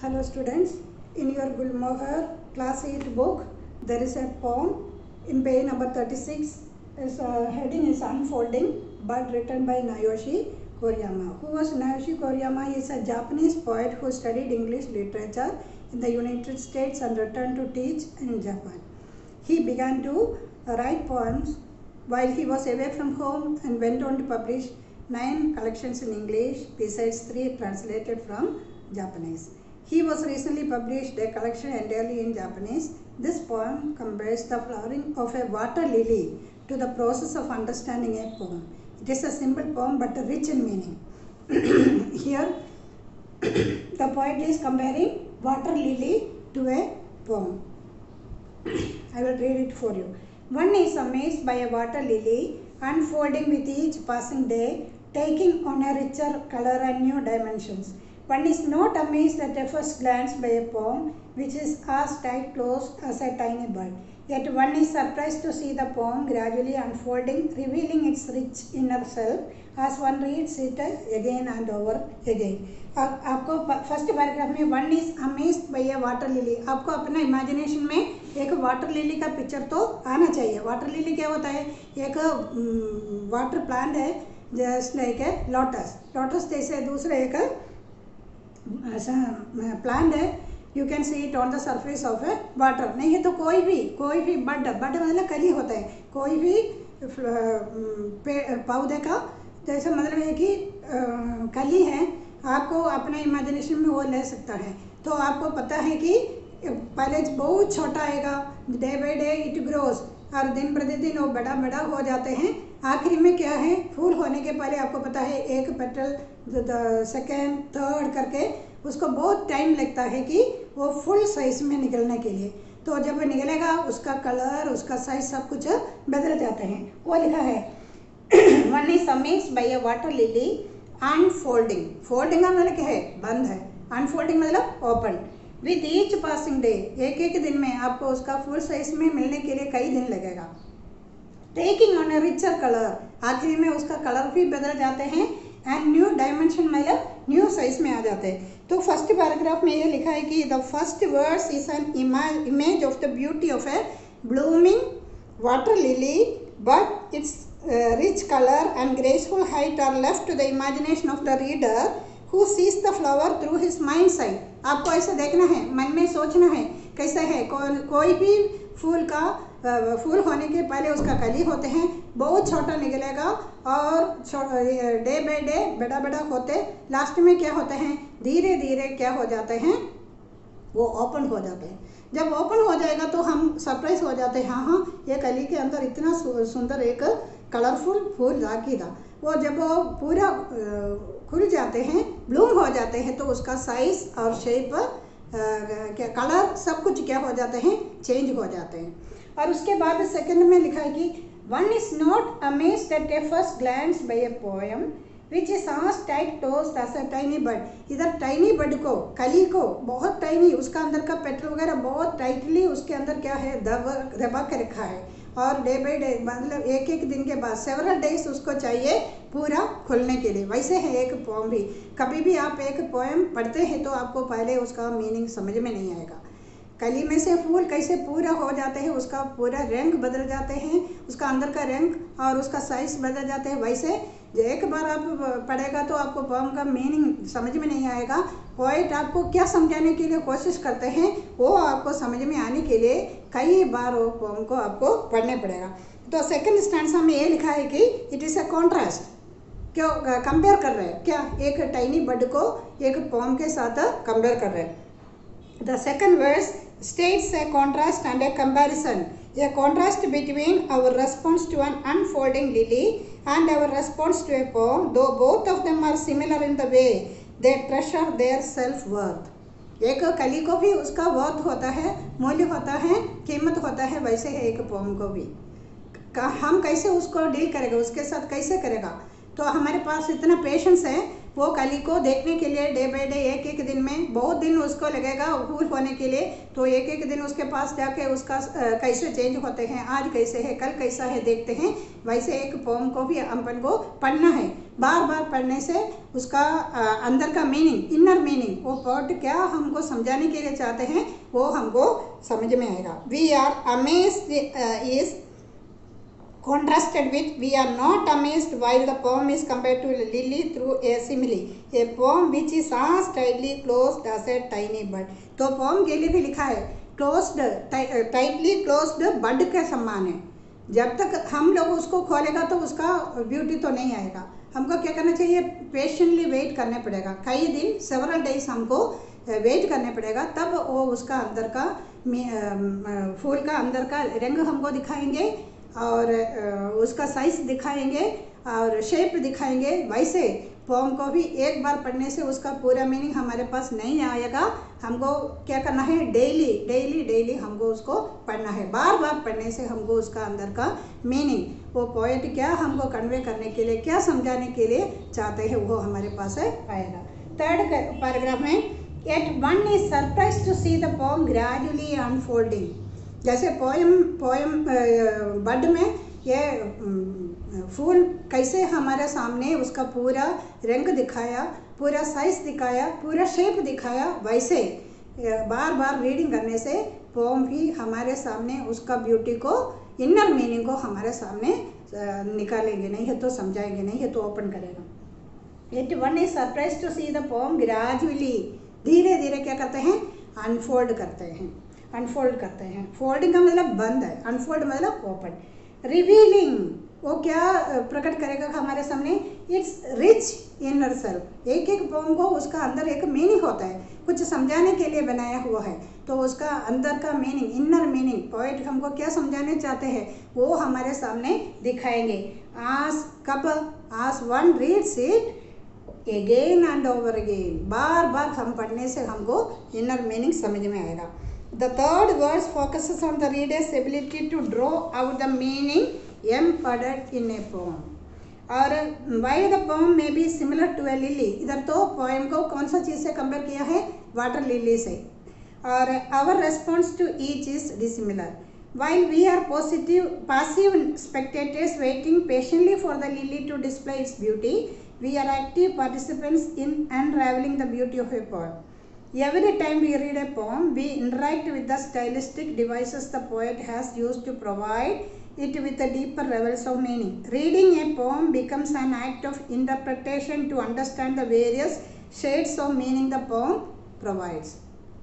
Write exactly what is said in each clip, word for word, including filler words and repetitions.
Hello students, in your Gulmohar class eight book there is a poem in page number thirty-six. Its uh, heading is Unfolding, but written by Naoshi Koriyama. Who was Naoshi Koriyama? He is a Japanese poet who studied English literature in the United States and returned to teach in Japan. He began to write poems while he was away from home and went on to publish nine collections in English besides three translated from Japanese. He was recently published a collection entirely in Japanese. This poem compares the flowering of a water lily to the process of understanding a poem. It is a simple poem but rich in meaning. Here, the poet is comparing water lily to a poem. I will read it for you. One is amazed by a water lily, unfolding with each passing day, taking on a richer color and new dimensions. One is not amazed at a first glance by a poem which is as tight closed as a tiny bud. Yet one is surprised to see the poem gradually unfolding, revealing its rich inner self as one reads it again and over again. आपको first paragraph में one is amazed by a water lily, आपको अपना imagination में एक water lily का picture तो आना चाहिए. वाटर लिली क्या होता है? एक वाटर प्लांट है just like a lotus. Lotus जैसे दूसरा एक ऐसा प्लांट है, you can see it on the surface of a water. नहीं है तो कोई भी कोई भी बड बड मतलब कली होता है, कोई भी पौधे का जैसे मतलब है कि कली है, आपको अपने इमेजिनेशन में वो ले सकता है. तो आपको पता है कि पहले बहुत छोटा आएगा, day by day it grows, और दिन प्रतिदिन वो बड़ा बड़ा हो जाते हैं. आखिरी में क्या है, फूल होने के पहले आपको पता है एक पेटल सेकेंड थर्ड करके उसको बहुत टाइम लगता है कि वो फुल साइज में निकलने के लिए. तो जब वो निकलेगा उसका कलर, उसका साइज सब कुछ बदल जाते हैं. वो लिखा है one is amazed by a water lily unfolding. Folding का मतलब क्या है? बंद है. अनफोल्डिंग मतलब open. With each passing day, एक एक दिन में आपको उसका फुल साइज में मिलने के लिए कई दिन लगेगा. Taking on a richer colour, आखिरी में उसका कलर भी बदल जाते हैं. एंड न्यू डायमेंशन मतलब न्यू साइज में आ जाते हैं. तो फर्स्ट पैराग्राफ में ये लिखा है कि the first words is an image of the beauty of a blooming water lily, but its rich colour and graceful height are left to the imagination of the reader who sees the flower through his mind sight. आपको ऐसा देखना है, मन में सोचना है कैसा है. को, कोई भी फूल का फूल होने के पहले उसका कली होते हैं, बहुत छोटा निकलेगा और डे बाय डे बड़ा बड़ा होते, लास्ट में क्या होते हैं, धीरे धीरे क्या हो जाते हैं, वो ओपन हो जाते हैं. जब ओपन हो जाएगा तो हम सरप्राइज हो जाते हैं, हाँ हाँ ये कली के अंदर इतना सुंदर एक कलरफुल फूल राखी था. वो जब वो पूरा खुल जाते हैं, ब्लूम हो जाते हैं, तो उसका साइज और शेप क्या कलर सब कुछ क्या हो जाते हैं, चेंज हो जाते हैं. और उसके बाद सेकंड में लिखा है कि one is not amazed at a first glance by a poem which is as tight closed as a tiny bud. इधर टाइनी बड को, कली को बहुत टाइनी, उसका अंदर का पेटल वगैरह बहुत टाइटली उसके अंदर क्या है, दबा दबा के रखा है. और डे बाय डे मतलब एक एक दिन के बाद सेवरल डेज उसको चाहिए पूरा खुलने के लिए. वैसे है एक पोएम भी. कभी भी आप एक पोएम पढ़ते हैं तो आपको पहले उसका मीनिंग समझ में नहीं आएगा. कली में से फूल कैसे पूरा हो जाते हैं, उसका पूरा रंग बदल जाते हैं, उसका अंदर का रंग और उसका साइज बदल जाते हैं. वैसे एक बार आप पढ़ेगा तो आपको पोएम का मीनिंग समझ में नहीं आएगा. पोएट आपको क्या समझाने के लिए कोशिश करते हैं वो आपको समझ में आने के लिए कई बार वो पोएम को आपको पढ़ने पड़ेगा. तो सेकंड स्टैंजा में ये लिखा है कि इट इज़ अ कॉन्ट्रास्ट. क्यों कंपेयर कर रहे हैं, क्या एक टाइनी बड को एक पोएम के साथ कंपेयर कर रहे हैं. The second verse states a contrast and a comparison, a contrast between our response to an unfolding lily and our response to a poem, though both of them are similar in the way they treasure their self worth. एक कली को भी उसका worth होता है, मूल्य होता है, कीमत होता है, वैसे है एक पोएम को भी. हम कैसे उसको डील करेगा, उसके साथ कैसे करेगा. तो हमारे पास इतना पेशेंस है, वो कली को देखने के लिए डे बाय डे एक एक दिन में बहुत दिन उसको लगेगा फूल होने के लिए. तो एक एक दिन उसके पास जाके उसका कैसे चेंज होते हैं, आज कैसे है, कल कैसा है देखते हैं. वैसे एक पोएम को भी अपन को पढ़ना है. बार बार पढ़ने से उसका अंदर का मीनिंग, इनर मीनिंग मीनिंग, वो पोएट क्या हमको समझाने के लिए चाहते हैं वो हमको समझ में आएगा। We are amazed is contrasted with we are not amazed while the poem is compared to lily through a simile, a poem which is as tightly closed as a tiny bud। तो poem के लिए भी लिखा है closed, tightly closed bud के समान है। जब तक हम लोग उसको खोलेगा तो उसका ब्यूटी तो नहीं आएगा। हमको क्या करना चाहिए, पेशेंटली वेट करने पड़ेगा, कई दिन सेवरल डेज हमको वेट करने पड़ेगा, तब वो उसका अंदर का फूल का अंदर का रंग हमको दिखाएंगे और उसका साइज दिखाएंगे और शेप दिखाएंगे। वैसे पोम को भी एक बार पढ़ने से उसका पूरा मीनिंग हमारे पास नहीं आएगा। हमको क्या करना है, डेली डेली डेली हमको उसको पढ़ना है। बार बार पढ़ने से हमको उसका अंदर का मीनिंग, वो पोएट क्या हमको कन्वे करने के लिए, क्या समझाने के लिए चाहते हैं, वो हमारे पास आएगा। थर्ड पैराग्राफ में, at one is surprise to see the poem gradually unfolding. जैसे पोएम पोएम बड में ये फूल कैसे हमारे सामने उसका पूरा रंग दिखाया, पूरा साइज दिखाया, पूरा शेप दिखाया, वैसे बार बार रीडिंग करने से पोएम भी हमारे सामने उसका ब्यूटी को, इनर मीनिंग को हमारे सामने निकालेंगे, नहीं है तो समझाएंगे, नहीं है तो ओपन करेगा। At one is surprise to see the poem gradually, धीरे धीरे क्या करते हैं, अनफोल्ड करते हैं, अनफोल्ड करते हैं। फोल्डिंग का मतलब बंद है, अनफोल्ड मतलब ओपन। रिवीलिंग, वो क्या प्रकट करेगा हमारे सामने, इट्स रिच इनर सेल्फ। एक एक पोम को उसका अंदर एक मीनिंग होता है, कुछ समझाने के लिए बनाया हुआ है, तो उसका अंदर का मीनिंग, इनर मीनिंग, पोएट हमको क्या समझाने चाहते हैं वो हमारे सामने दिखाएंगे। आज कब, आज one reads it again and over again, बार बार हम पढ़ने से हमको इनर मीनिंग समझ में आएगा। The third verse focuses on the reader's ability to draw out the meaning embedded in a poem. और why the poem may be similar to a lily, इधर तो poem को कौन सा चीज़ से कंपेयर किया है, वाटर लिली से, और our response to each is dissimilar. While we are positive, passive spectators waiting patiently for the lily to display its beauty, we are active participants in unraveling the beauty of a poem. Every time we read a poem, we interact with the stylistic devices the poet has used to provide it with a deeper levels of meaning. Reading a poem becomes an act of interpretation to understand the various shades of meaning the poem provides.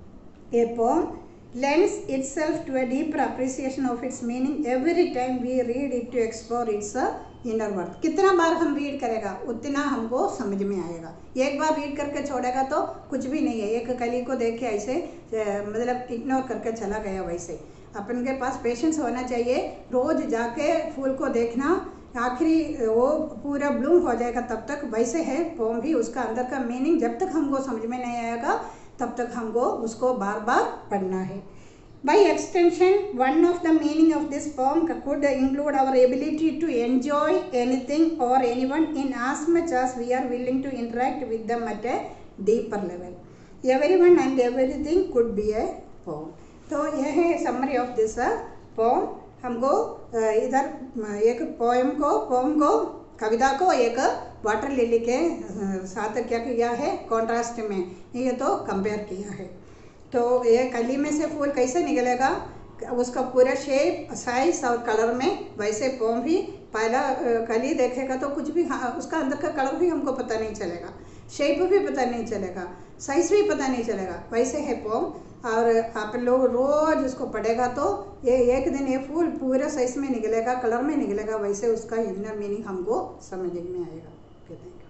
A poem lends itself to a deeper appreciation of its meaning every time we read it to explore its inner worth. कितना बार हम read करेगा उतना हमको समझ में आएगा। एक बार रीड करके छोड़ेगा तो कुछ भी नहीं है, एक कली को देख के ऐसे मतलब इग्नोर करके चला गया। वैसे अपन के पास पेशेंस होना चाहिए, रोज जाके फूल को देखना, आखिरी वो पूरा ब्लूम हो जाएगा तब तक। वैसे है पोम भी, उसका अंदर का मीनिंग जब तक हमको समझ में नहीं आएगा तब तक हमको उसको बार बार पढ़ना है। By extension, one of the meaning of this poem could include our ability to enjoy anything or anyone in as much as we are willing to interact with them at a deeper level. Everyone and everything could be a poem. तो यह है summary of this pome. हमको इधर एक poem को pome को कविता को एक वाटर लिली के साथ क्या किया है, कॉन्ट्रास्ट में ये तो कंपेयर किया है। तो ये कली में से फूल कैसे निकलेगा, उसका पूरा शेप, साइज और कलर में, वैसे पोम भी पहला कली देखेगा तो कुछ भी, हाँ, उसका अंदर का कलर भी हमको पता नहीं चलेगा, शेप भी पता नहीं चलेगा, साइज भी पता नहीं चलेगा। वैसे है पोम, और आप लोग रोज उसको पढ़ेगा तो ये एक दिन ये फूल पूरे साइज में निकलेगा, कलर में निकलेगा, वैसे उसका इनर मीनिंग हमको समझ में आएगा। Okay, thank you.